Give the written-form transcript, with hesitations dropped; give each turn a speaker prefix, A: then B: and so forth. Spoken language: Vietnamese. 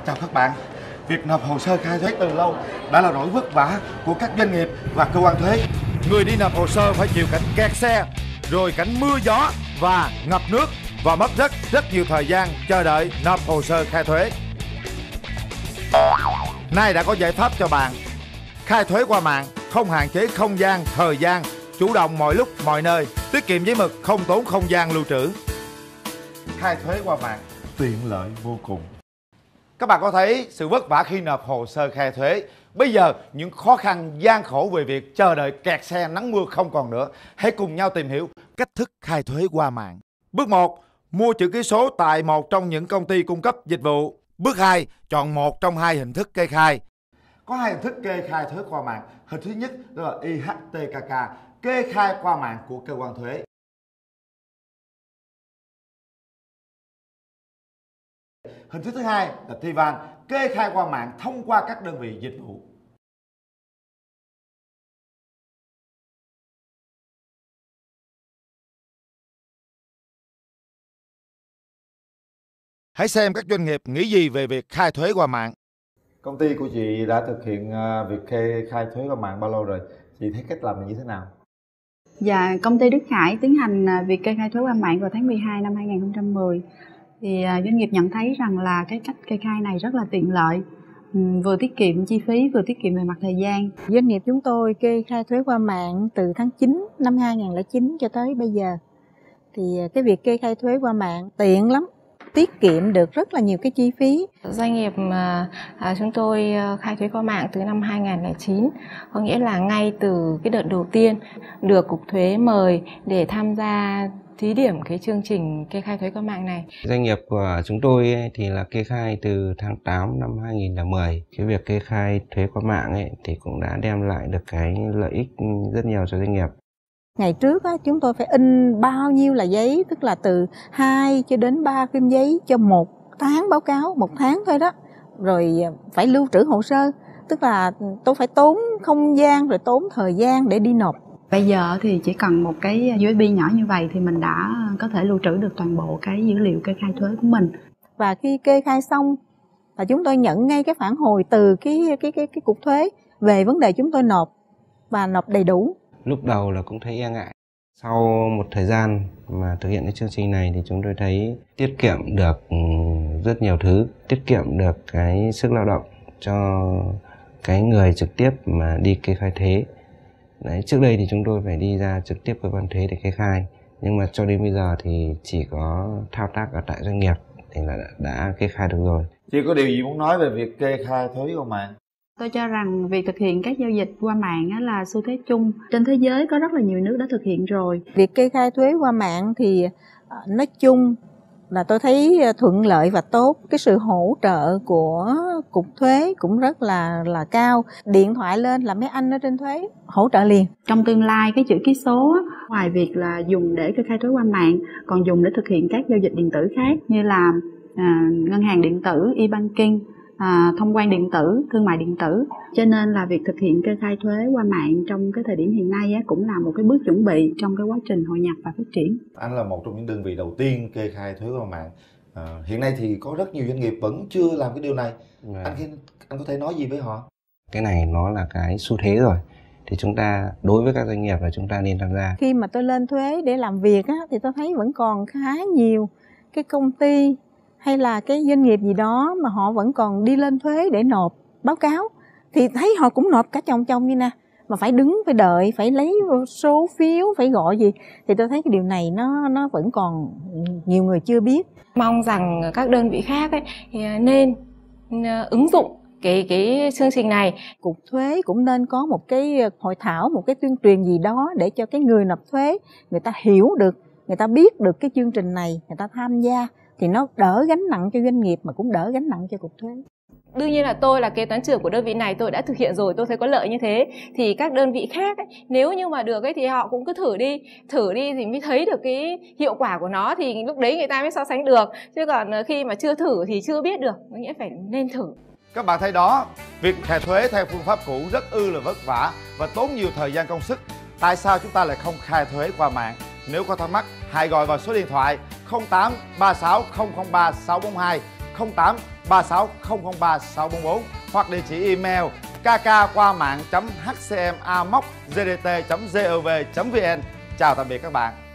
A: Chào các bạn. Việc nộp hồ sơ khai thuế từ lâu đã là nỗi vất vả của các doanh nghiệp và cơ quan thuế. Người đi nộp hồ sơ phải chịu cảnh kẹt xe, rồi cảnh mưa gió và ngập nước, và mất rất nhiều thời gian chờ đợi nộp hồ sơ khai thuế. Nay đã có giải pháp cho bạn. Khai thuế qua mạng, không hạn chế không gian, thời gian, chủ động mọi lúc, mọi nơi, tiết kiệm giấy mực, không tốn không gian lưu trữ. Khai thuế qua mạng tiện lợi vô cùng. Các bạn có thấy sự vất vả khi nộp hồ sơ khai thuế. Bây giờ những khó khăn gian khổ về việc chờ đợi kẹt xe nắng mưa không còn nữa. Hãy cùng nhau tìm hiểu cách thức khai thuế qua mạng. Bước 1. Mua chữ ký số tại một trong những công ty cung cấp dịch vụ. Bước 2. Chọn một trong hai hình thức kê khai. Có hai hình thức kê khai thuế qua mạng. Hình thứ nhất đó là IHTKK, kê khai qua mạng của cơ quan thuế. Hình thức thứ hai là TVAN, kê khai qua mạng thông qua các đơn vị dịch vụ. Hãy xem các doanh nghiệp nghĩ gì về việc khai thuế qua mạng. Công ty của chị đã thực hiện việc kê khai thuế qua mạng bao lâu rồi? Chị thấy cách làm này như thế nào?
B: Dạ, công ty Đức Khải tiến hành việc kê khai thuế qua mạng vào tháng 12 năm 2010. Thì doanh nghiệp nhận thấy rằng là cái cách kê khai này rất là tiện lợi, vừa tiết kiệm chi phí, vừa tiết kiệm về mặt thời gian.
C: Doanh nghiệp chúng tôi kê khai thuế qua mạng từ tháng 9 năm 2009 cho tới bây giờ. Thì cái việc kê khai thuế qua mạng tiện lắm, tiết kiệm được rất là nhiều cái chi phí.
D: Doanh nghiệp chúng tôi khai thuế qua mạng từ năm 2009, có nghĩa là ngay từ cái đợt đầu tiên được Cục Thuế mời để tham gia thí điểm cái chương trình kê khai thuế qua mạng này.
E: Doanh nghiệp của chúng tôi thì là kê khai từ tháng 8 năm 2010. Cái việc kê khai thuế qua mạng thì cũng đã đem lại được cái lợi ích rất nhiều cho doanh nghiệp.
C: Ngày trước chúng tôi phải in bao nhiêu là giấy, tức là từ 2 cho đến 3 phim giấy cho một tháng báo cáo, một tháng thôi đó. Rồi phải lưu trữ hồ sơ, tức là tôi phải tốn không gian rồi tốn thời gian để đi nộp.
B: Bây giờ thì chỉ cần một cái USB nhỏ như vậy thì mình đã có thể lưu trữ được toàn bộ cái dữ liệu kê khai thuế của mình.
C: Và khi kê khai xong là chúng tôi nhận ngay cái phản hồi từ cái cục thuế về vấn đề chúng tôi nộp và nộp đầy đủ.
E: Lúc đầu là cũng thấy e ngại. Sau một thời gian mà thực hiện cái chương trình này thì chúng tôi thấy tiết kiệm được rất nhiều thứ, tiết kiệm được cái sức lao động cho cái người trực tiếp mà đi kê khai thuế. Đấy, trước đây thì chúng tôi phải đi ra trực tiếp cơ quan thuế để kê khai, nhưng mà cho đến bây giờ thì chỉ có thao tác ở tại doanh nghiệp thì là đã kê khai được rồi.
A: Chị có điều gì muốn nói về việc kê khai thuế qua mạng?
B: Tôi cho rằng việc thực hiện các giao dịch qua mạng là xu thế chung. Trên thế giới có rất là nhiều nước đã thực hiện rồi.
C: Việc kê khai thuế qua mạng thì nói chung là tôi thấy thuận lợi và tốt. Cái sự hỗ trợ của Cục Thuế cũng rất là cao. Điện thoại lên là mấy anh ở trên thuế hỗ trợ liền.
B: Trong tương lai cái chữ ký số ngoài việc là dùng để kê khai thuế qua mạng, còn dùng để thực hiện các giao dịch điện tử khác như là ngân hàng điện tử, e-banking, thông quan điện tử, thương mại điện tử. Cho nên là việc thực hiện kê khai thuế qua mạng trong cái thời điểm hiện nay cũng là một cái bước chuẩn bị trong cái quá trình hội nhập và phát triển.
A: Anh là một trong những đơn vị đầu tiên kê khai thuế qua mạng. Hiện nay thì có rất nhiều doanh nghiệp vẫn chưa làm cái điều này. Anh có thể nói gì với họ?
E: Cái này nó là cái xu thế rồi. Thì chúng ta, đối với các doanh nghiệp là chúng ta nên tham gia.
C: Khi mà tôi lên thuế để làm việc thì tôi thấy vẫn còn khá nhiều cái công ty hay là cái doanh nghiệp gì đó mà họ vẫn còn đi lên thuế để nộp báo cáo. Thì thấy họ cũng nộp cả chồng như nè, mà phải đứng, phải đợi, phải lấy số phiếu, phải gọi gì. Thì tôi thấy cái điều này nó vẫn còn nhiều người chưa biết.
D: Mong rằng các đơn vị khác nên ứng dụng cái chương trình này.
C: Cục Thuế cũng nên có một cái hội thảo, một cái tuyên truyền gì đó để cho cái người nộp thuế người ta hiểu được, người ta biết được cái chương trình này, người ta tham gia thì nó đỡ gánh nặng cho doanh nghiệp mà cũng đỡ gánh nặng cho Cục Thuế.
D: Đương nhiên là tôi là kế toán trưởng của đơn vị này, tôi đã thực hiện rồi, tôi thấy có lợi như thế. Thì các đơn vị khác nếu như mà được thì họ cũng cứ thử đi thì mới thấy được cái hiệu quả của nó, thì lúc đấy người ta mới so sánh được. Chứ còn khi mà chưa thử thì chưa biết được, có nghĩa phải nên thử.
A: Các bạn thấy đó, việc khai thuế theo phương pháp cũ rất là vất vả và tốn nhiều thời gian công sức. Tại sao chúng ta lại không khai thuế qua mạng? Nếu có thắc mắc, hãy gọi vào số điện thoại 08 36 003 642, 08 36003643 644 hoặc địa chỉ email kkquammạng.hcma@gdt.gov.vn. Chào tạm biệt các bạn.